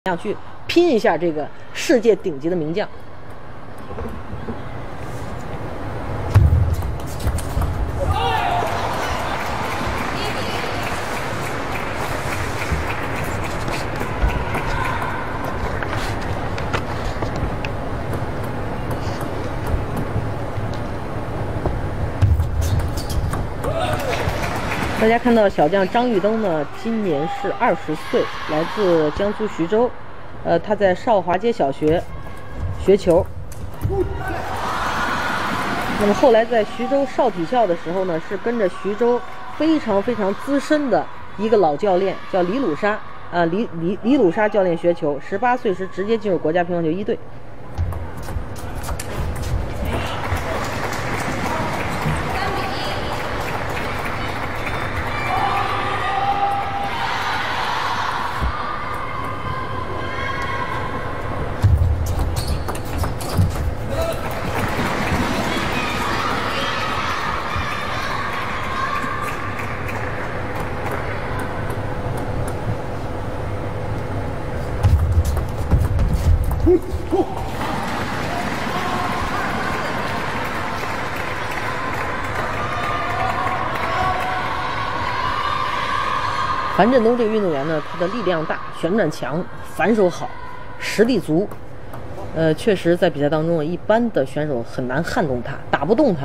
样去拼一下这个世界顶级的名将。大家看到小将张玉登呢，今年是20岁，来自江苏徐州。他在少华街小学学球。那么后来在徐州少体校的时候呢，是跟着徐州非常资深的一个老教练，叫李鲁沙李鲁沙教练学球。18岁时直接进入国家乒乓球一队。樊振东这个运动员呢，他的力量大，旋转强，反手好，实力足。确实在比赛当中，一般的选手很难撼动他，打不动他。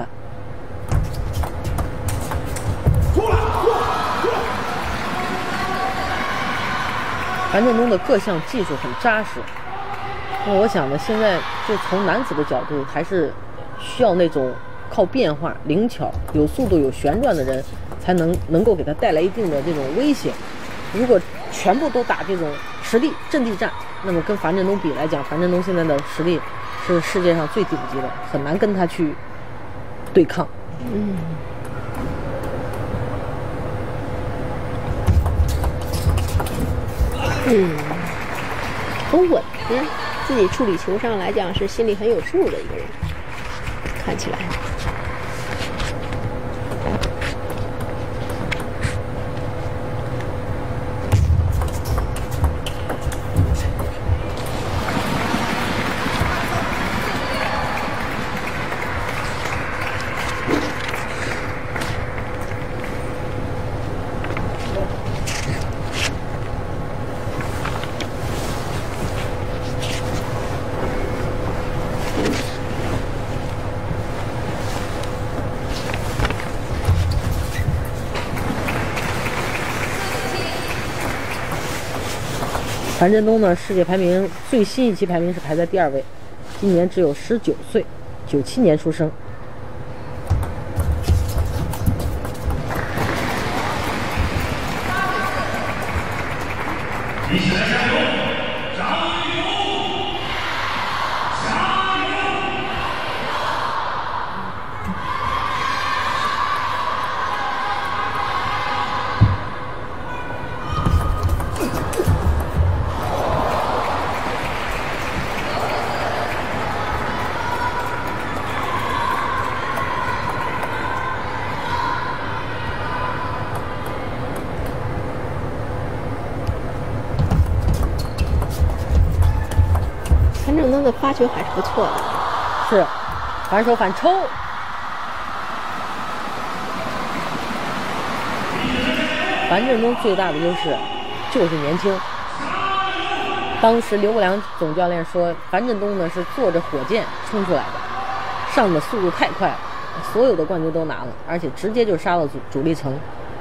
樊振东的各项技术很扎实。那我想呢，现在就从男子的角度，还是需要那种靠变化、灵巧、有速度、有旋转的人，才能够给他带来一定的这种危险。如果全部都打这种实力阵地战，那么跟樊振东比来讲，樊振东现在的实力是世界上最顶级的，很难跟他去对抗。 很稳，自己处理球上来讲是心里很有数的一个人，看起来。 樊振东呢，世界排名最新一期排名是排在第2位，今年只有19岁，97年出生。 一起来加油！加油！加油！ 樊振东的发球还是不错的， 是反手反抽。樊振东最大的优势就是年轻。当时刘国梁总教练说，樊振东呢是坐着火箭冲出来的，上的速度太快了，所有的冠军都拿了，而且直接就杀到主力层。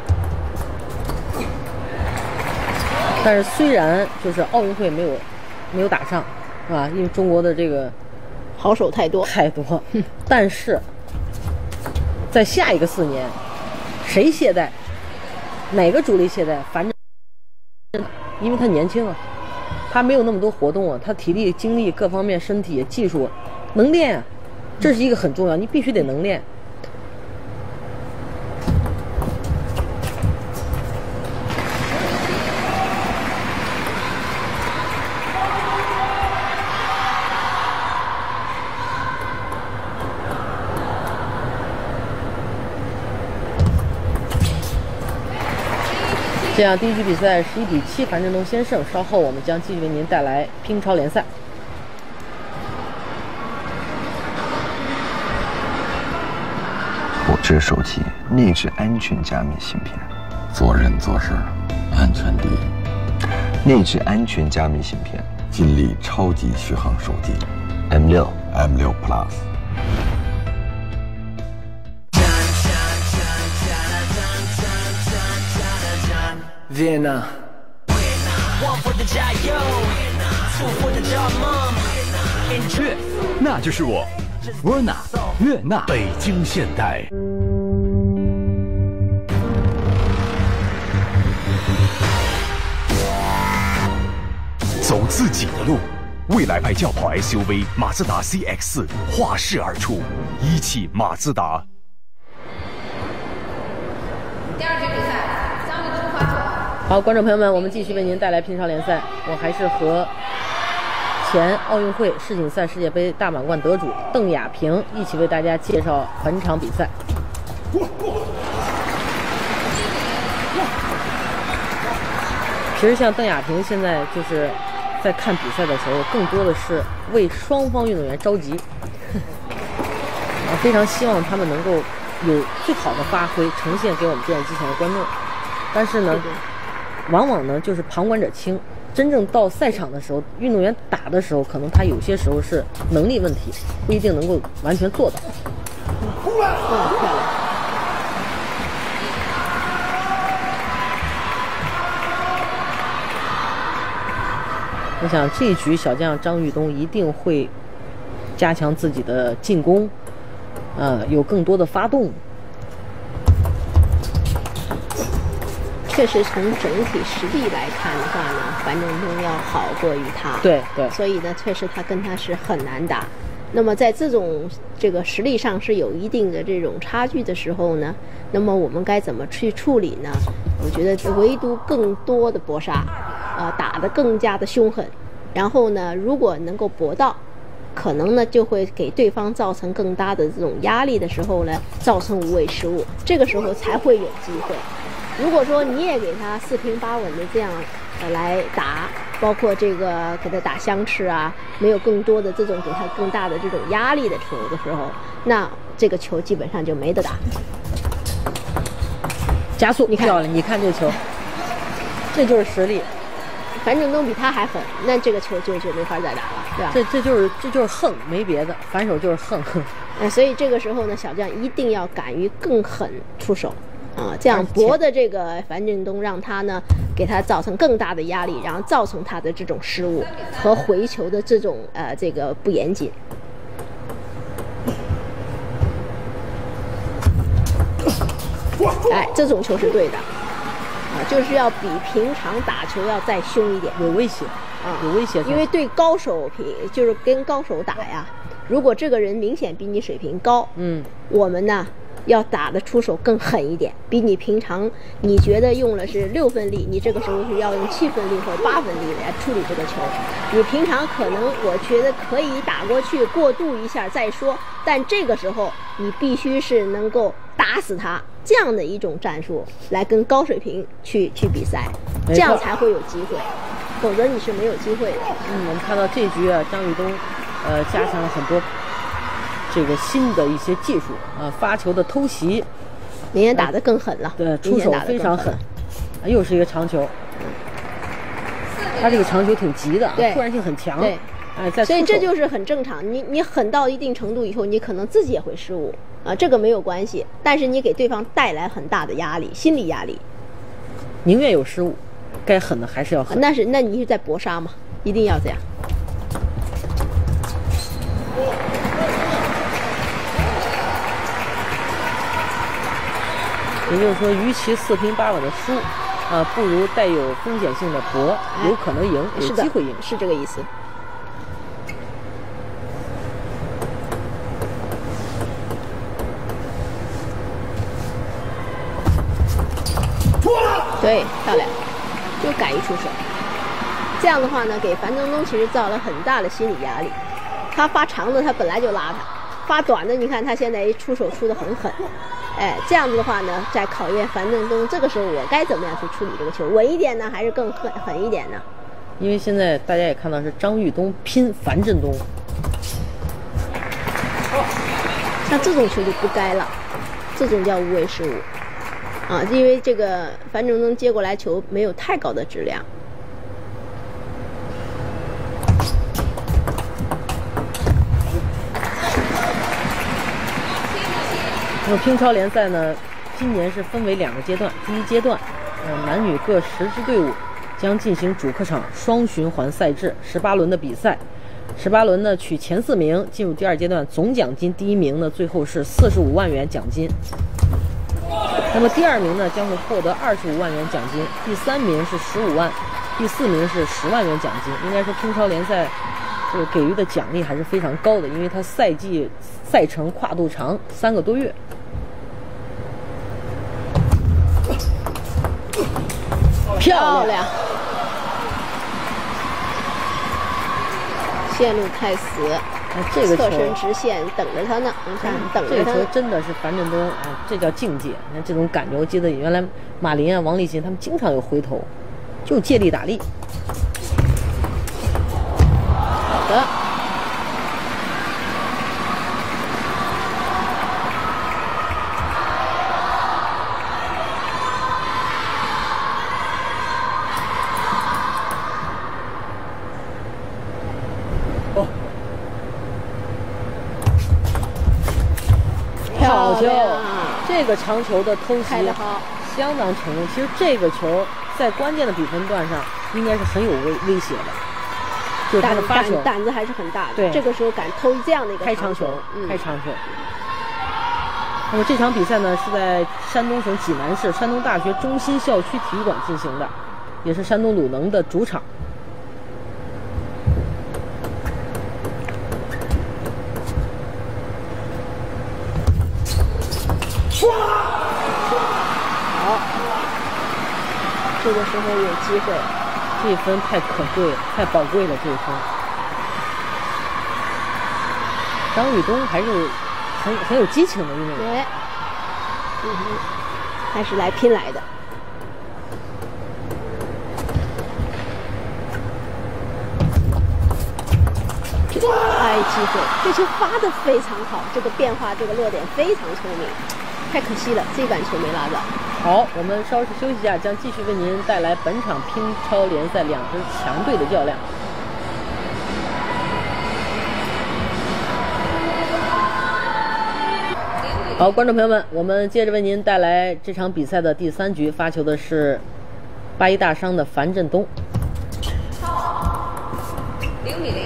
但是虽然就是奥运会没有打上，是吧？因为中国的这个好手太多， 但是在下一个4年，谁懈怠，哪个主力懈怠，樊振，因为他年轻啊，他没有那么多活动啊，他体力、精力各方面、身体、技术能练啊，这是一个很重要，你必须得能练。 这样第一局比赛11-7，樊振东先胜。稍后我们将继续为您带来乒超联赛。 我这手机内置安全加密芯片， 做人做事安全第一。 内置安全加密芯片， 金立超级续航手机 M6 Plus。 Vienna， 对，那就是我，Verna， 悦纳，北京现代。走自己的路，未来派轿跑 SUV 马自达 CX-4 划势而出，一汽马自达。 第二局比赛，张立东发球。 好，观众朋友们，我们继续为您带来乒超联赛。我还是和前奥运会世锦赛世界杯大满贯得主邓亚萍一起为大家介绍本场比赛。其实像邓亚萍现在就是在看比赛的时候，更多的是为双方运动员着急，非常希望他们能够有最好的发挥，呈现给我们电视机前的观众。但是呢，往往呢就是旁观者清。真正到赛场的时候，运动员打的时候，可能他有些时候是能力问题，不一定能够完全做到。 漂亮。 我想这一局小将张玉东一定会加强自己的进攻，有更多的发动。 确实从整体实力来看的话呢，樊振东要好过于他。 对对。 所以呢，确实他跟他是很难打。那么在这个实力上是有一定的这种差距的时候呢，那么我们该怎么去处理呢？我觉得唯独更多的搏杀，打得更加的凶狠，然后呢，如果能够搏到，可能呢就会给对方造成更大的这种压力的时候呢，造成无谓失误，这个时候才会有机会。如果说你也给他四平八稳的这样来打，包括这个给他打相持啊，没有更多的这种给他更大的这种压力的球的时候，那这个球基本上就没得打。 加速，你看，你看这球，这就是实力。 樊振东比他还狠，那这个球就没法再打了，对吧？ 这就是横，没别的，反手就是横。 所以这个时候呢，小将一定要敢于更狠出手。这样搏的这个樊振东，让他呢给他造成更大的压力，然后造成他的这种失误和回球的这种这个不严谨。这种球是对的，就是要比平常打球要再凶一点， 有威胁有威胁。 因为对高手就是跟高手打呀，如果这个人明显比你水平高，我们呢要打得出手更狠一点，比你平常你觉得用了是6分力，你这个时候是要用7分力或8分力来处理这个球。你平常可能我觉得可以打过去过渡一下再说，但这个时候你必须是能够打死他，这样的一种战术来跟高水平去比赛，这样才会有机会，否则你是没有机会的。 我们看到这局啊，张玉东加强了很多这个新的一些技术发球的偷袭， 明显打得更狠了。 对，出手非常狠，又是一个长球。他这个长球挺急的，突然性很强。 对，所以这就是很正常。你狠到一定程度以后，你可能自己也会失误这个没有关系，但是你给对方带来很大的压力，心理压力。 宁愿有失误，该狠的还是要狠。 那你是在搏杀嘛？一定要这样。 也就是说，与其4平8稳的输，不如带有风险性的搏，有可能赢，有机会赢， 是这个意思。对，漂亮，就敢于出手。这样的话呢，给樊振东其实造了很大的心理压力。他发长的他本来就邋遢，发短的你看他现在出手出得很狠， 哎，这样子的话呢，在考验樊振东，这个时候我该怎么样去处理这个球？稳一点呢，还是更狠一点呢？ 因为现在大家也看到是张玉东拼樊振东， 像这种球就不该了，这种叫无谓失误啊！因为这个樊振东接过来球没有太高的质量。 那么乒超联赛呢，今年是分为2个阶段。第一阶段，男女各10支队伍将进行主客场双循环赛制，18轮的比赛。18轮呢取前4名进入第2阶段，总奖金第1名呢最后是45万元奖金。那么第2名呢将会获得25万元奖金，第3名是15万，第4名是10万元奖金。应该说乒超联赛这个给予的奖励还是非常高的，因为它赛程跨度长，3个多月。漂亮！ 线路太死， 这个球侧身直线等着他呢。你看，等着他。 这个球真的是樊振东啊，这叫境界。你看这种感觉，我记得原来马林啊、王励勤他们经常有回头，就借力打力。 好的。 好球！这个长球的偷袭相当成功。其实这个球在关键的比分段上应该是很有威胁的，就是他的发球胆子还是很大的。 对， 这个时候敢偷这样的一个开长球，开长球。那么这场比赛呢是在山东省济南市山东大学中心校区体育馆进行的，也是山东鲁能的主场。 好，这个时候有机会， 这一分太可贵了，太宝贵了，这一分。张玉东还是很有激情的运动员。 对，还是来拼来的。哎，机会，这球发得非常好，这个变化，这个落点非常聪明，太可惜了，这杆球没拉到。 好，我们稍事休息一下，将继续为您带来本场乒超联赛2支强队的较量。好，观众朋友们，我们接着为您带来这场比赛的第3局，发球的是八一大商的樊振东。 0比0。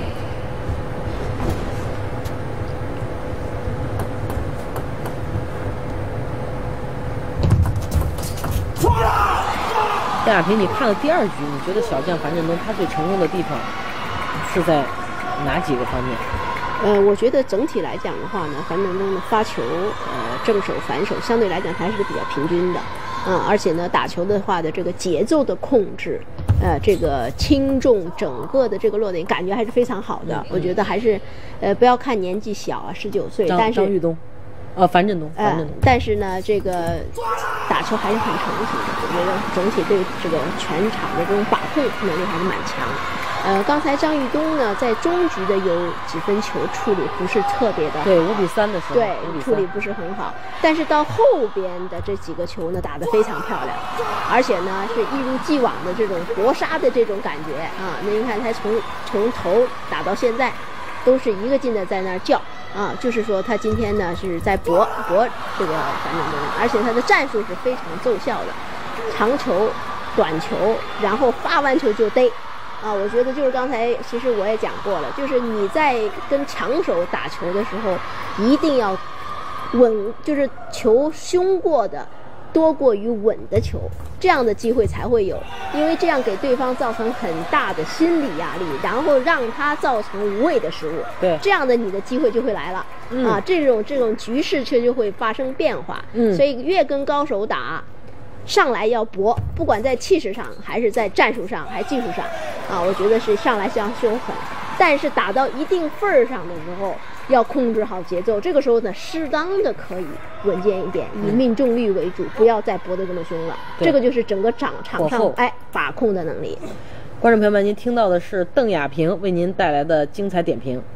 邓亚萍，你看了第2局，你觉得小将樊振东他最成功的地方是在哪几个方面？ 我觉得整体来讲的话呢，樊振东的发球，正手反手相对来讲还是比较平均的，而且呢，打球的话的这个节奏的控制，这个轻重整个的这个落点感觉还是非常好的。我觉得还是，不要看年纪小啊，19岁，但是张玉东。樊振东， 但是呢，这个打球还是很成熟的。我觉得整体对这个全场的这种把控能力还是蛮强。刚才张玉东呢，在中局的有几分球处理不是特别的好， 对5比3的时候， 对处理不是很好。但是到后边的这几个球呢，打得非常漂亮，而且呢是一如既往的这种搏杀的这种感觉啊。那您看他从头打到现在，都是一个劲的在那儿叫。就是说他今天呢是在搏这个樊振东，而且他的战术是非常奏效的，长球、短球，然后发完球就逮。我觉得就是刚才其实我也讲过了，就是你在跟强手打球的时候，一定要稳，就是球凶过的多过于稳的球，这样的机会才会有，因为这样给对方造成很大的心理压力，然后让他造成无谓的失误。 对， 这样的你的机会就会来了。这种局势就会发生变化。所以越跟高手打，上来要搏，不管在气势上还是在战术上还是技术上，我觉得是上来要凶狠。但是打到一定份儿上的时候， 要控制好节奏。这个时候呢，适当的可以稳健一点，以命中率为主，不要再搏得这么凶了。这个就是整个场上把控的能力。 观众朋友们，您听到的是邓亚萍为您带来的精彩点评。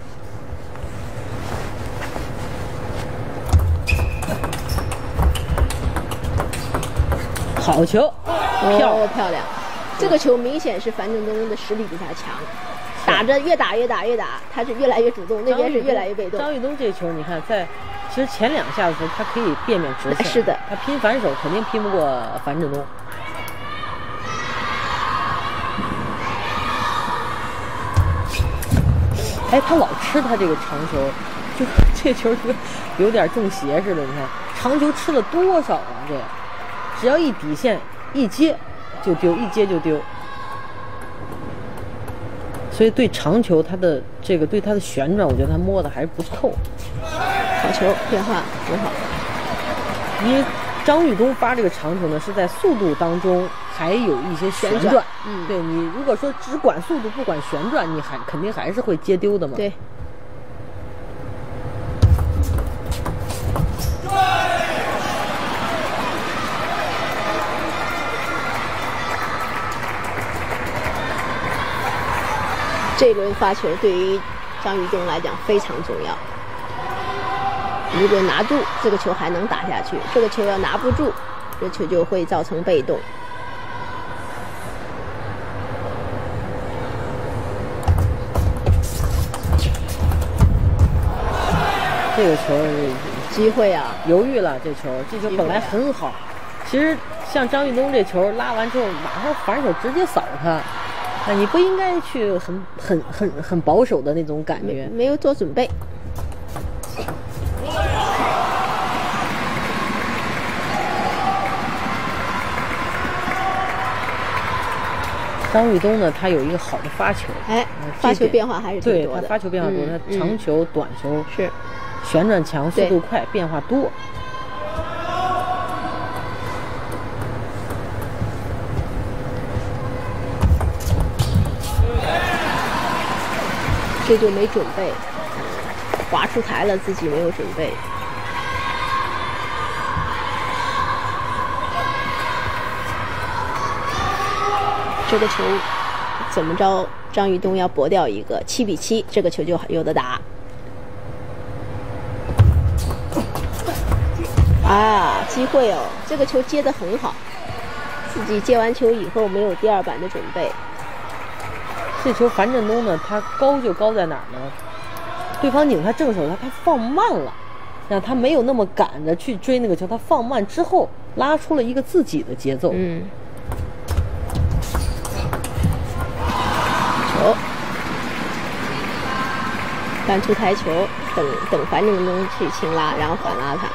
好球， 漂亮！这个球明显是樊振东的实力比他强，打着越打，他是越来越主动，那边是越来越被动。 张玉东这球，你看其实前2下的时候，他可以变直线， 是的， 他拼反手肯定拼不过樊振东。哎，他老吃他这个长球，就这球就有点中邪似的。你看长球吃了多少啊？这只要一底线一接就丢，一接就丢。所以对长球他的这个对他的旋转，我觉得他摸的还是不透。 好球，变化很好。 因为张玉东发这个长球呢，是在速度当中还有一些旋转。对，你如果说只管速度不管旋转，你肯定还是会接丢的嘛。 对。这一轮发球对于张玉东来讲非常重要。如果拿住这个球还能打下去，这个球要拿不住，这球就会造成被动。 这个球机会啊， 犹豫了。这球本来很好，其实像张玉东这球拉完之后，马上反手直接扫他。你不应该去很保守的那种感觉， 没有做准备。 张玉东呢，他有一个好的发球， 发球变化还是挺多的。 对，他发球变化多，他长球、短球是旋转强、速度快、变化多。 这就没准备，滑出台了，自己没有准备。这个球怎么着？张玉东要搏掉一个7比7，这个球就有的打。啊，机会哦！这个球接得很好，自己接完球以后没有第2板的准备。 这球樊振东呢，他高就高在哪儿呢？对方拧他正手，他放慢了，让他没有那么赶着去追那个球，他放慢之后拉出了一个自己的节奏。 球，翻出台球，等樊振东去轻拉，然后反拉他。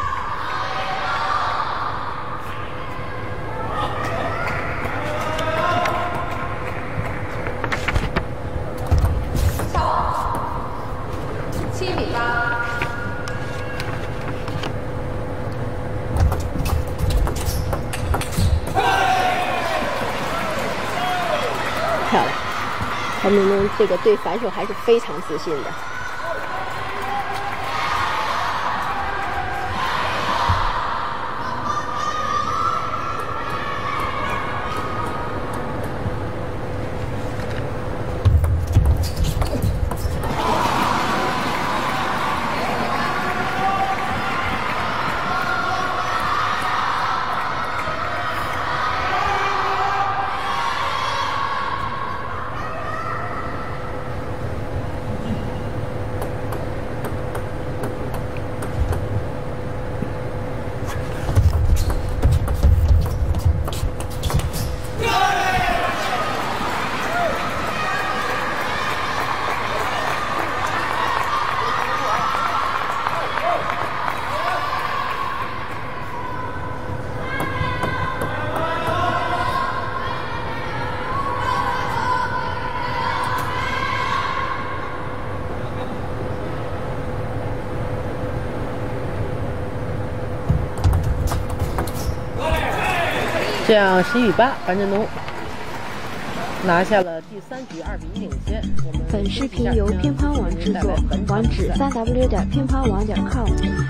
7比8。 漂亮，樊振东这个对反手还是非常自信的。 这样11比8，樊振东。 拿下了第3局2比1领先。我们本视频由乒乓网制作，网址3w.乒乓网.com。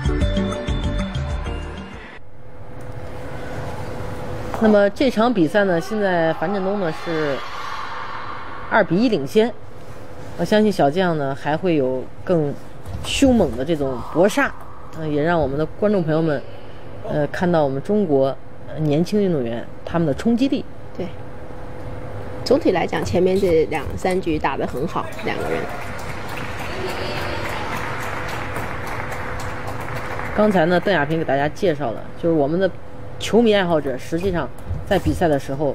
那么这场比赛呢，现在樊振东呢是2比1领先。我相信小将呢还会有更凶猛的这种搏杀，也让我们的观众朋友们，看到我们中国年轻运动员他们的冲击力。 对，总体来讲，前面这2、3局打得很好，两个人。 刚才呢，邓亚萍给大家介绍了，就是我们的球迷爱好者，实际上在比赛的时候，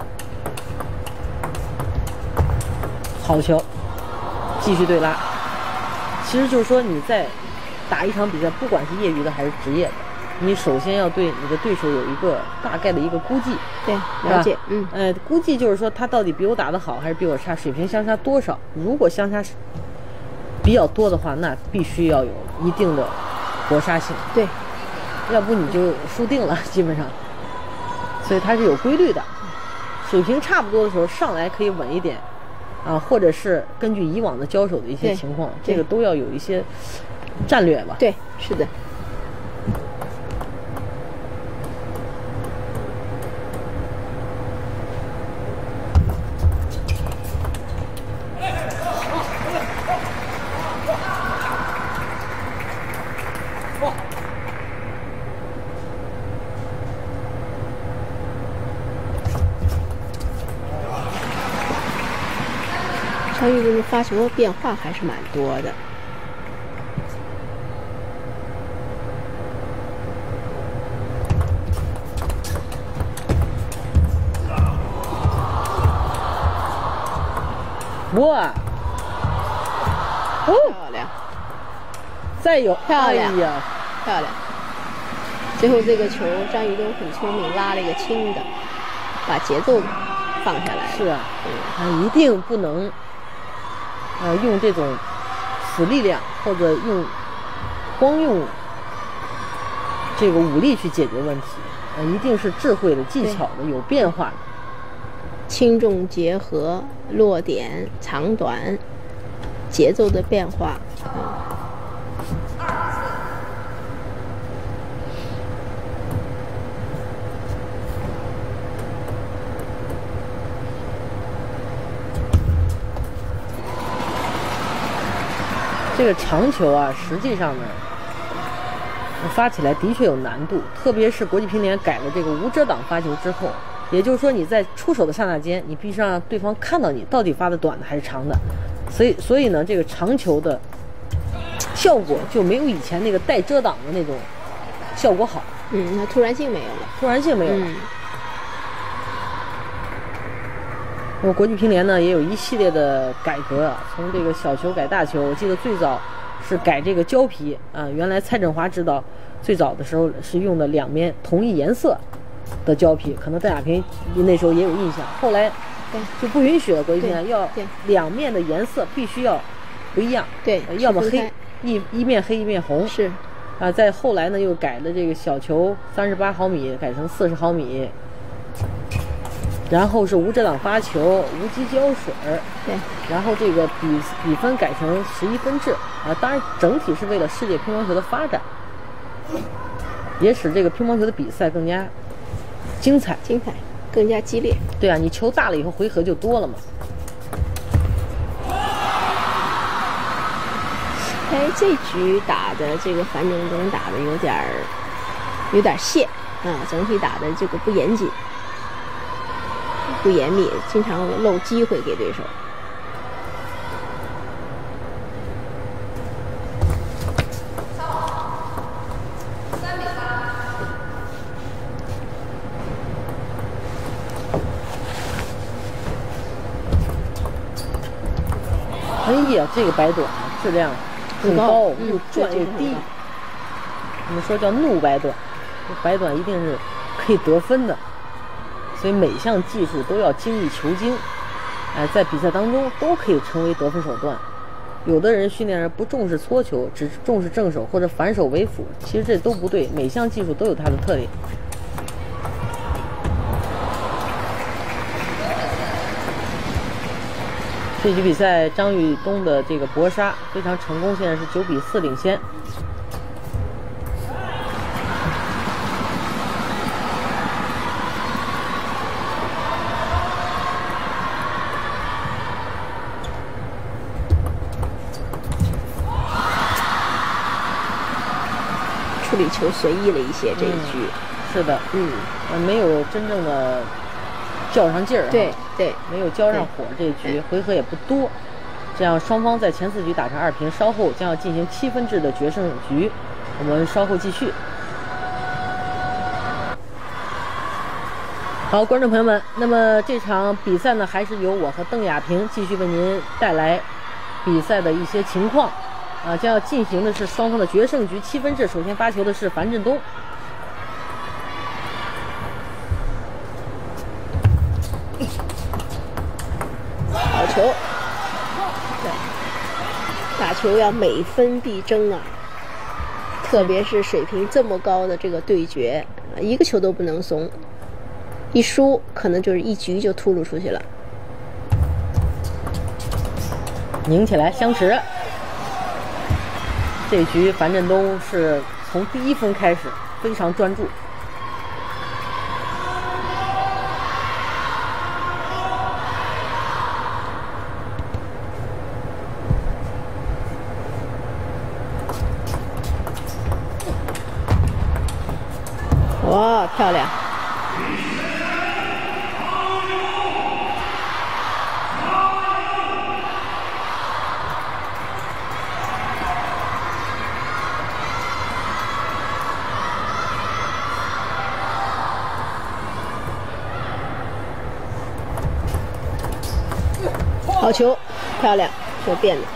好球，继续对拉。其实就是说你在打一场比赛，不管是业余的还是职业的，你首先要对你的对手有一个大概的一个估计。 对，了解。 估计就是说他到底比我打得好还是比我差，水平相差多少。如果相差比较多的话，那必须要有一定的搏杀性。 对， 要不你就输定了，基本上。所以它是有规律的，水平差不多的时候上来可以稳一点，或者是根据以往的交手的一些情况，这个都要有一些战略吧。 对，是的。张玉这发球的变化还是蛮多的。 哇！ 漂亮！ 再有， 漂亮！ 哎呀， 漂亮！最后这个球，张玉东很聪明，拉了一个轻的，把节奏放下来了。 是啊，一定不能。用这种死力量，或者光用这个武力去解决问题，一定是智慧的、技巧的、有变化的， 轻重结合、落点、长短、节奏的变化。 这个长球啊，实际上呢，发起来的确有难度，特别是国际乒联改了这个无遮挡发球之后，也就是说你在出手的刹那间，你必须让对方看到你到底发的短的还是长的，所以呢，这个长球的效果就没有以前那个带遮挡的那种效果好。 那突然性没有了， 突然性没有了。那么国际乒联呢也有一系列的改革，从这个小球改大球，我记得最早是改这个胶皮啊，原来蔡振华指导最早的时候是用的2面同一颜色的胶皮，可能邓亚萍那时候也有印象。后来就不允许了，国际乒联要2面的颜色必须要不一样， 对， 要么黑一面黑一面红， 是啊。再后来呢又改了这个小球38毫米改成40毫米。然后是无遮挡发球、无机胶水， 对， 然后这个比分改成11分制啊，当然整体是为了世界乒乓球的发展，也使这个乒乓球的比赛更加精彩， 更加激烈。 对啊，你球大了以后回合就多了嘛。 这局打的这个樊振东打的有点泄啊，整体打的这个不严谨。不严密，经常漏机会给对手。 哎呀，这个白短质量很高，又转又低。我们说叫怒白短，这白短一定是可以得分的。所以每项技术都要精益求精，在比赛当中都可以成为得分手段。有的人训练人不重视搓球，只重视正手或者反手为辅，其实这都不对。每项技术都有它的特点。 这局比赛张玉东的这个搏杀非常成功，现在是9比4领先。 处理球随意了一些这一局。 是的，没有真正的较上劲儿， 对对， 没有交上火。这一局回合也不多，这样双方在前4局打成2平，稍后将要进行7分制的决胜局，我们稍后继续。好，观众朋友们，那么这场比赛呢，还是由我和邓亚萍继续为您带来比赛的一些情况。将要进行的是双方的决胜局7分制，首先发球的是樊振东。 好球，对，打球要每分必争啊，特别是水平这么高的这个对决，一个球都不能松，一输可能就是一局就秃噜出去了。 拧起来相持。这局樊振东是从第1分开始非常专注。 哇，漂亮！好球，漂亮，球变了，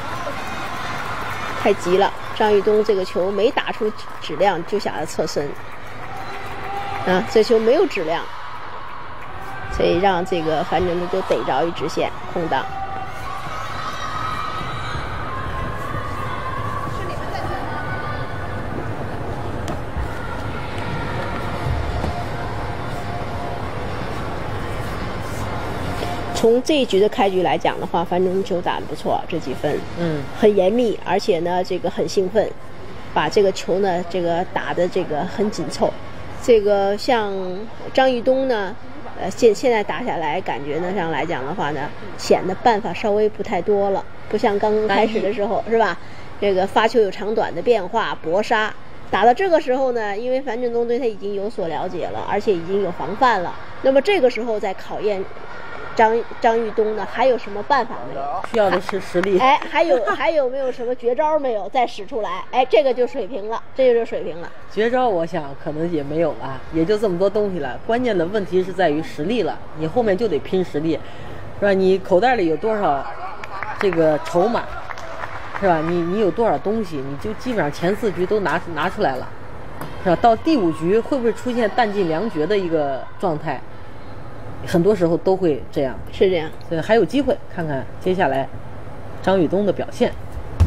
太急了。张玉东这个球没打出质量就想着侧身，这球没有质量，所以让这个樊振东就逮着一直线空档。从这一局的开局来讲的话，樊振东球打得不错，这几分，很严密，而且呢，这个很兴奋，把这个球呢，这个打的这个很紧凑。这个像张玉东呢，现在打下来，感觉呢上来讲的话呢，显得办法稍微不太多了，不像刚刚开始的时候，是吧？这个发球有长短的变化，搏杀。打到这个时候呢，因为樊振东对他已经有所了解了，而且已经有防范了，那么这个时候在考验张玉东呢，还有什么办法没有？ 需要的是实力。 还有没有什么绝招没有再使出来？这个就水平了，这就是水平了。 绝招我想可能也没有了，也就这么多东西了。关键的问题是在于实力了，你后面就得拼实力，是吧？你口袋里有多少这个筹码，是吧？你有多少东西，你就基本上前4局都拿出来了，是吧？到第5局会不会出现弹尽粮绝的一个状态？很多时候都会这样， 是这样， 所以还有机会看看接下来张玉东的表现。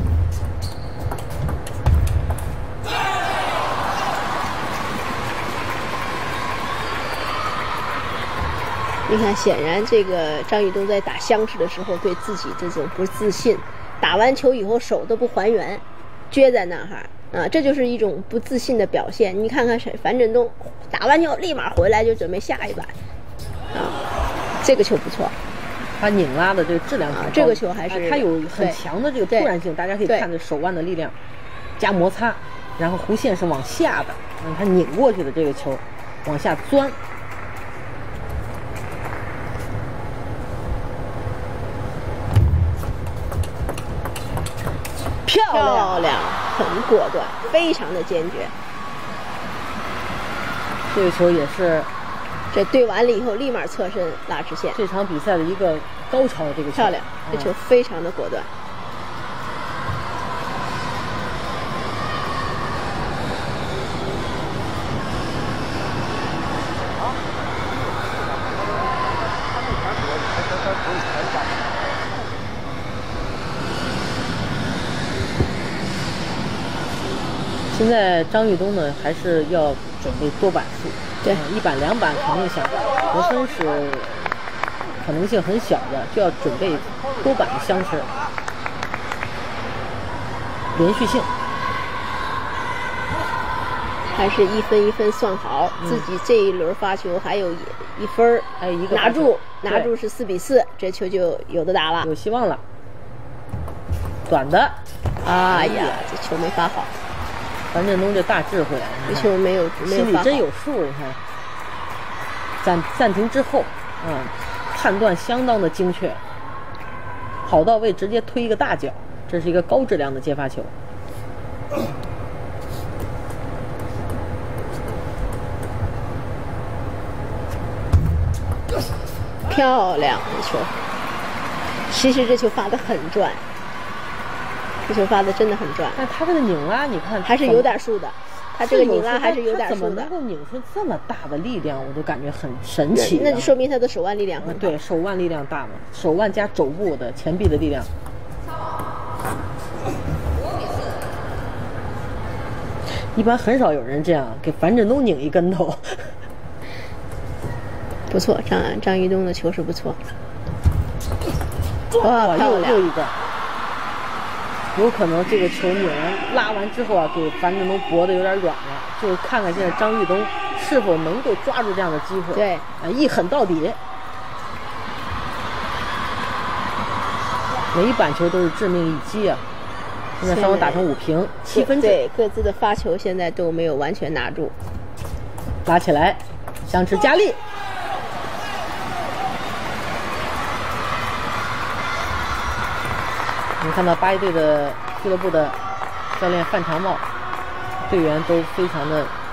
你看，显然这个张玉东在打相持的时候，对自己这种不自信，打完球以后手都不还原，撅在那儿这就是一种不自信的表现。你看看樊振东打完球立马回来就准备下一板。这个球不错， 他拧拉的这个质量很高， 这个球还是他有很强的这个突然性，大家可以看这手腕的力量加摩擦，然后弧线是往下的，他拧过去的这个球往下钻。 漂亮，很果断，非常的坚决。 这个球也是。 这对完了以后，立马侧身拉直线。 这场比赛的一个高潮，这个球漂亮，这球非常的果断。 现在张玉东呢，还是要准备多板数。对，1板2板肯定想得分是可能性很小的，就要准备多板的香吃，连续性。 还是一分一分算好，自己这一轮发球还有1分， 还有一个拿住， 对拿住是4比4，这球就有的打了。 有希望了。短的， 哎呀，这球没发好， 樊振东这大智慧啊， 这球没有心里发好。 真有数，你看。暂停之后，判断相当的精确，好到位，直接推一个大脚，这是一个高质量的接发球。 漂亮的球，其实这球发得很转，这球发的真的很转。 但他这个拧拉，你看还是有点数的，他这个拧拉还是有点他怎么数的。 能够拧出这么大的力量？我都感觉很神奇、啊那就说明他的手腕力量很好。 对，手腕力量大嘛，手腕加肘部的前臂的力量。一般很少有人这样给樊振东拧一跟头。 不错，张玉东的球是不错。哇，漂亮！ 又一个，有可能这个球拧完拉完之后啊，给樊振东脖子有点软了，就看看现在张玉东是否能够抓住这样的机会。 对， 一狠到底。每一板球都是致命一击啊！现在双方打成5平，7分制。 对，各自的发球现在都没有完全拿住。 拉起来，相持加力。你看到8一队的俱乐部的教练范长茂，队员都非常的